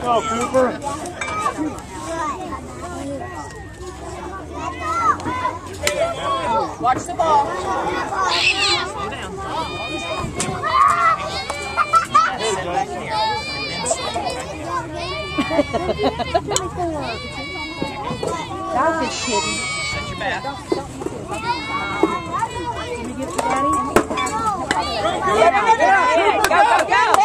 Go, Cooper. Watch the ball. Slow down. Sit back here. That was just kidding. Set your back. Can you get to Daddy? Go, go, go.